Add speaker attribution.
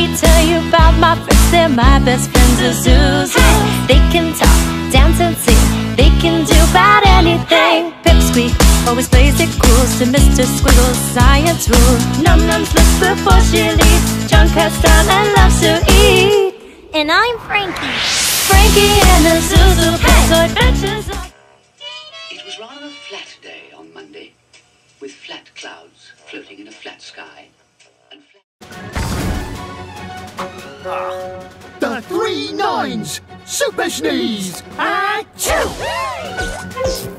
Speaker 1: me tell you about my friends. They're my best friends, a Zuzu. They can talk, dance and sing. They can do about anything. Pipsqueak always plays it cool to Mr. Squiggle's science rule. Num Nums looks before she leaves. Chunk has style and loves to eat.
Speaker 2: And I'm Frankie.
Speaker 1: Frankie and the Zuzu play adventures.
Speaker 3: It was rather a flat day on Monday, with flat clouds floating in a flat sky. And
Speaker 4: The 3 9s! Super Sneeze! Achoo!